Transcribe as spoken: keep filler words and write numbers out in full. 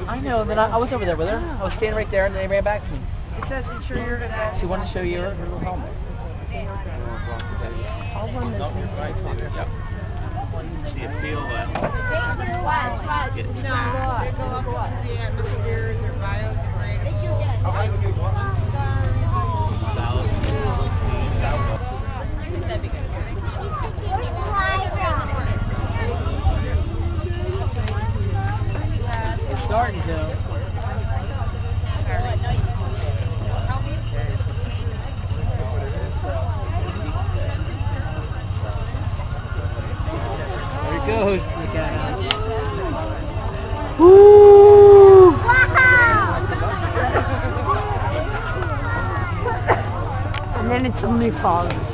I know, and then I, I was over there with her. I was standing right there, and they ran back to me. It says ensure you're going to... She wanted to show you her, her little helmet. I'll run this next time. Yep. See you feel that. Watch, watch. No, they go up into the atmosphere, they're biodegradable. That'd be good. It's starting to. There it goes. Look at it. Woo! And then it suddenly falls.